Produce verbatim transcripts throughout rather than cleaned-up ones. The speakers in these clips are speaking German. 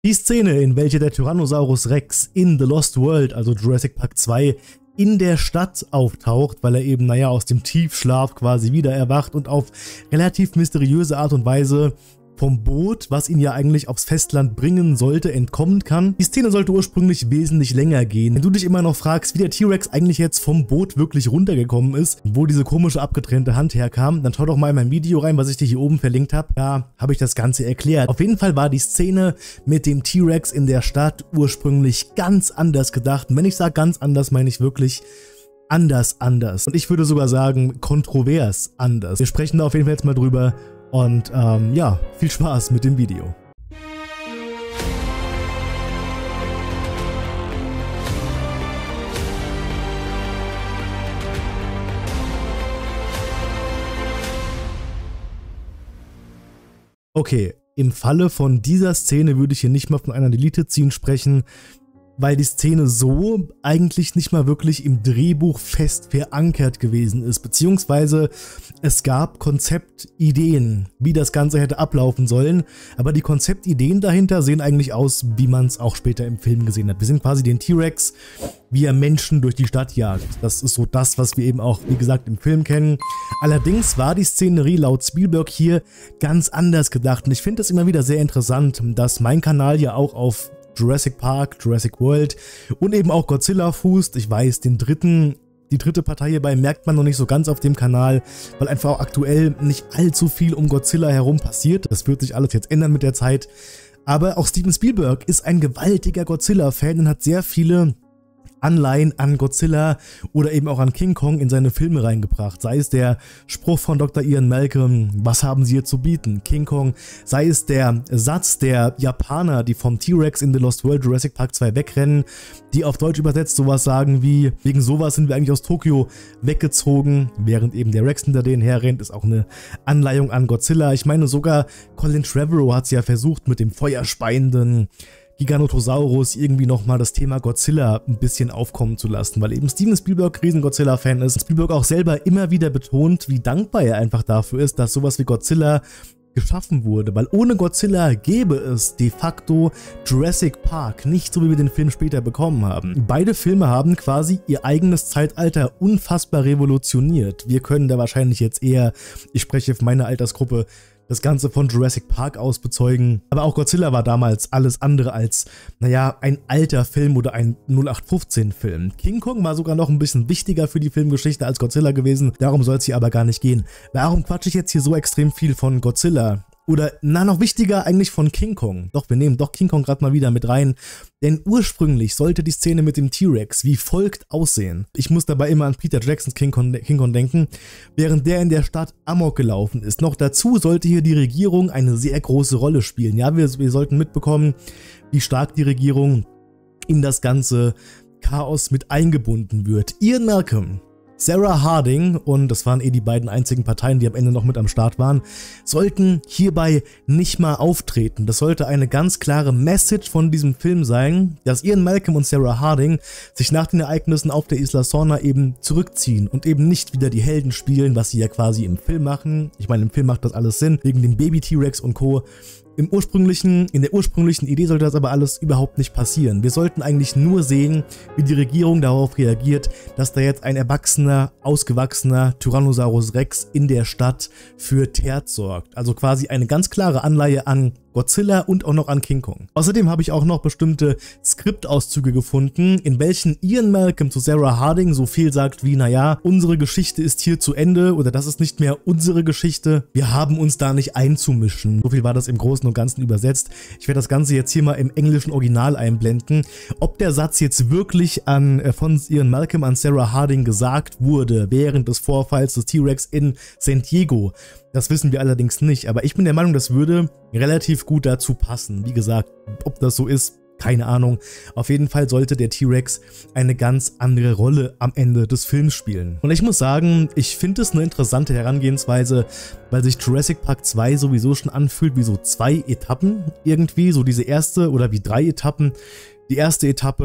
Die Szene, in welcher der Tyrannosaurus Rex in The Lost World, also Jurassic Park zwei, in der Stadt auftaucht, weil er eben, naja, aus dem Tiefschlaf quasi wieder erwacht und auf relativ mysteriöse Art und Weise vom Boot, was ihn ja eigentlich aufs Festland bringen sollte, entkommen kann. Die Szene sollte ursprünglich wesentlich länger gehen. Wenn du dich immer noch fragst, wie der T-Rex eigentlich jetzt vom Boot wirklich runtergekommen ist, wo diese komische abgetrennte Hand herkam, dann schau doch mal in mein Video rein, was ich dir hier oben verlinkt habe. Da habe ich das Ganze erklärt. Auf jeden Fall war die Szene mit dem T-Rex in der Stadt ursprünglich ganz anders gedacht. Und wenn ich sage ganz anders, meine ich wirklich anders anders. Und ich würde sogar sagen, kontrovers anders. Wir sprechen da auf jeden Fall jetzt mal drüber. Und ähm, ja, viel Spaß mit dem Video. Okay, im Falle von dieser Szene würde ich hier nicht mal von einer Deleted-Scene sprechen, weil die Szene so eigentlich nicht mal wirklich im Drehbuch fest verankert gewesen ist, beziehungsweise es gab Konzeptideen, wie das Ganze hätte ablaufen sollen, aber die Konzeptideen dahinter sehen eigentlich aus, wie man es auch später im Film gesehen hat. Wir sehen quasi den T-Rex, wie er Menschen durch die Stadt jagt. Das ist so das, was wir eben auch, wie gesagt, im Film kennen. Allerdings war die Szenerie laut Spielberg hier ganz anders gedacht und ich finde es immer wieder sehr interessant, dass mein Kanal ja auch auf Jurassic Park, Jurassic World und eben auch Godzilla fußt. Ich weiß, den dritten, die dritte Partei hierbei merkt man noch nicht so ganz auf dem Kanal, weil einfach auch aktuell nicht allzu viel um Godzilla herum passiert. Das wird sich alles jetzt ändern mit der Zeit. Aber auch Steven Spielberg ist ein gewaltiger Godzilla-Fan und hat sehr viele Anleihen an Godzilla oder eben auch an King Kong in seine Filme reingebracht. Sei es der Spruch von Doktor Ian Malcolm, was haben sie hier zu bieten, King Kong, sei es der Satz der Japaner, die vom T-Rex in The Lost World Jurassic Park zwei wegrennen, die auf Deutsch übersetzt sowas sagen wie, wegen sowas sind wir eigentlich aus Tokio weggezogen, während eben der Rex hinter denen herrennt, ist auch eine Anleihung an Godzilla. Ich meine, sogar Colin Trevorrow hat es ja versucht, mit dem feuerspeienden Giganotosaurus irgendwie nochmal das Thema Godzilla ein bisschen aufkommen zu lassen, weil eben Steven Spielberg riesen Godzilla-Fan ist. Spielberg auch selber immer wieder betont, wie dankbar er einfach dafür ist, dass sowas wie Godzilla geschaffen wurde, weil ohne Godzilla gäbe es de facto Jurassic Park nicht, so wie wir den Film später bekommen haben. Beide Filme haben quasi ihr eigenes Zeitalter unfassbar revolutioniert. Wir können da wahrscheinlich jetzt eher, ich spreche für meine Altersgruppe, das Ganze von Jurassic Park aus bezeugen. Aber auch Godzilla war damals alles andere als, naja, ein alter Film oder ein null acht fünfzehn Film. King Kong war sogar noch ein bisschen wichtiger für die Filmgeschichte als Godzilla gewesen. Darum soll es hier aber gar nicht gehen. Warum quatsche ich jetzt hier so extrem viel von Godzilla? Oder, na, noch wichtiger eigentlich von King Kong. Doch, wir nehmen doch King Kong gerade mal wieder mit rein. Denn ursprünglich sollte die Szene mit dem T-Rex wie folgt aussehen. Ich muss dabei immer an Peter Jacksons King Kong, King Kong denken, während der in der Stadt Amok gelaufen ist. Noch dazu sollte hier die Regierung eine sehr große Rolle spielen. Ja, wir, wir sollten mitbekommen, wie stark die Regierung in das ganze Chaos mit eingebunden wird. Ian Malcolm, Sarah Harding, und das waren eh die beiden einzigen Parteien, die am Ende noch mit am Start waren, sollten hierbei nicht mal auftreten. Das sollte eine ganz klare Message von diesem Film sein, dass Ian Malcolm und Sarah Harding sich nach den Ereignissen auf der Isla Sorna eben zurückziehen und eben nicht wieder die Helden spielen, was sie ja quasi im Film machen. Ich meine, im Film macht das alles Sinn, wegen dem Baby-T-Rex und Co. Im ursprünglichen, in der ursprünglichen Idee sollte das aber alles überhaupt nicht passieren. Wir sollten eigentlich nur sehen, wie die Regierung darauf reagiert, dass da jetzt ein erwachsener, ausgewachsener Tyrannosaurus Rex in der Stadt für Terz sorgt. Also quasi eine ganz klare Anleihe an Godzilla und auch noch an King Kong. Außerdem habe ich auch noch bestimmte Skriptauszüge gefunden, in welchen Ian Malcolm zu Sarah Harding so viel sagt wie, naja, unsere Geschichte ist hier zu Ende oder das ist nicht mehr unsere Geschichte, wir haben uns da nicht einzumischen. So viel war das im Großen und Ganzen übersetzt. Ich werde das Ganze jetzt hier mal im englischen Original einblenden. Ob der Satz jetzt wirklich an, äh, von Ian Malcolm an Sarah Harding gesagt wurde, während des Vorfalls des T-Rex in San Diego, das wissen wir allerdings nicht, aber ich bin der Meinung, das würde relativ gut dazu passen. Wie gesagt, ob das so ist, keine Ahnung. Auf jeden Fall sollte der T-Rex eine ganz andere Rolle am Ende des Films spielen. Und ich muss sagen, ich finde es eine interessante Herangehensweise, weil sich Jurassic Park zwei sowieso schon anfühlt wie so zwei Etappen irgendwie, so diese erste oder wie drei Etappen. Die erste Etappe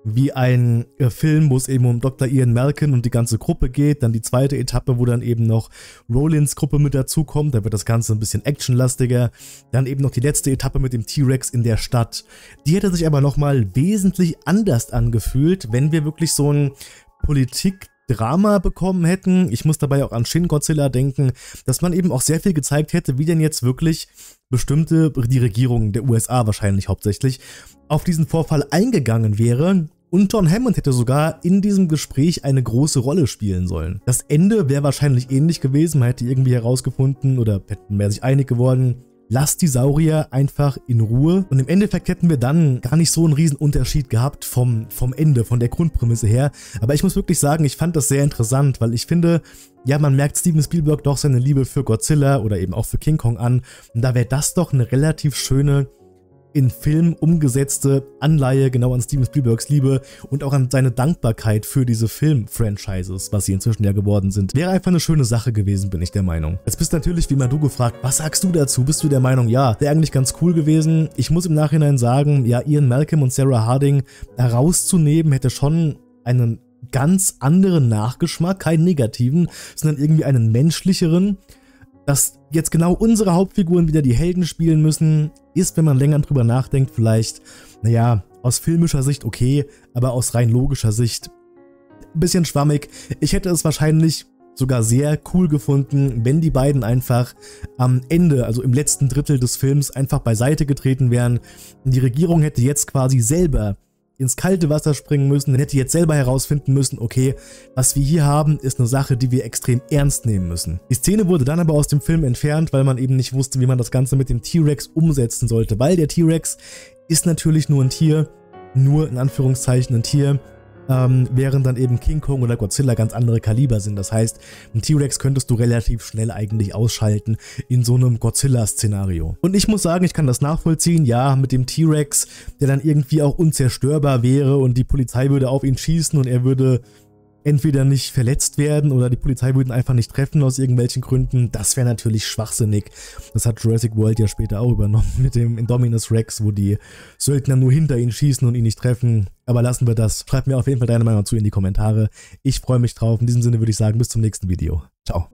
wie ein äh, Film, wo es eben um Doktor Ian Malcolm und die ganze Gruppe geht. Dann die zweite Etappe, wo dann eben noch Rollins Gruppe mit dazukommt. Da wird das Ganze ein bisschen actionlastiger. Dann eben noch die letzte Etappe mit dem T-Rex in der Stadt. Die hätte sich aber nochmal wesentlich anders angefühlt, wenn wir wirklich so ein Politik-Drama bekommen hätten. Ich muss dabei auch an Shin Godzilla denken, dass man eben auch sehr viel gezeigt hätte, wie denn jetzt wirklich bestimmte, die Regierung der U S A wahrscheinlich hauptsächlich, auf diesen Vorfall eingegangen wäre. Und John Hammond hätte sogar in diesem Gespräch eine große Rolle spielen sollen. Das Ende wäre wahrscheinlich ähnlich gewesen, man hätte irgendwie herausgefunden oder hätten wir sich einig geworden, lasst die Saurier einfach in Ruhe. Und im Endeffekt hätten wir dann gar nicht so einen riesen Unterschied gehabt vom, vom Ende, von der Grundprämisse her. Aber ich muss wirklich sagen, ich fand das sehr interessant, weil ich finde, ja, man merkt Steven Spielberg doch seine Liebe für Godzilla oder eben auch für King Kong an. Und da wäre das doch eine relativ schöne, in Film umgesetzte Anleihe genau an Steven Spielbergs Liebe und auch an seine Dankbarkeit für diese Film-Franchises, was sie inzwischen ja geworden sind. Wäre einfach eine schöne Sache gewesen, bin ich der Meinung. Jetzt bist natürlich wie immer du gefragt, was sagst du dazu? Bist du der Meinung, ja, wäre eigentlich ganz cool gewesen? Ich muss im Nachhinein sagen, ja, Ian Malcolm und Sarah Harding da rauszunehmen, hätte schon einen ganz anderen Nachgeschmack, keinen negativen, sondern irgendwie einen menschlicheren. Dass jetzt genau unsere Hauptfiguren wieder die Helden spielen müssen, ist, wenn man länger drüber nachdenkt, vielleicht, naja, aus filmischer Sicht okay, aber aus rein logischer Sicht ein bisschen schwammig. Ich hätte es wahrscheinlich sogar sehr cool gefunden, wenn die beiden einfach am Ende, also im letzten Drittel des Films, einfach beiseite getreten wären. Und die Regierung hätte jetzt quasi selber ins kalte Wasser springen müssen, dann hätte jetzt selber herausfinden müssen, okay, was wir hier haben, ist eine Sache, die wir extrem ernst nehmen müssen. Die Szene wurde dann aber aus dem Film entfernt, weil man eben nicht wusste, wie man das Ganze mit dem T-Rex umsetzen sollte, weil der T-Rex ist natürlich nur ein Tier, nur in Anführungszeichen ein Tier, ähm, während dann eben King Kong oder Godzilla ganz andere Kaliber sind. Das heißt, ein T-Rex könntest du relativ schnell eigentlich ausschalten in so einem Godzilla-Szenario. Und ich muss sagen, ich kann das nachvollziehen, ja, mit dem T-Rex, der dann irgendwie auch unzerstörbar wäre und die Polizei würde auf ihn schießen und er würde entweder nicht verletzt werden oder die Polizei würde ihn einfach nicht treffen aus irgendwelchen Gründen. Das wäre natürlich schwachsinnig. Das hat Jurassic World ja später auch übernommen mit dem Indominus Rex, wo die Söldner nur hinter ihn schießen und ihn nicht treffen. Aber lassen wir das. Schreib mir auf jeden Fall deine Meinung zu in die Kommentare. Ich freue mich drauf. In diesem Sinne würde ich sagen, bis zum nächsten Video. Ciao.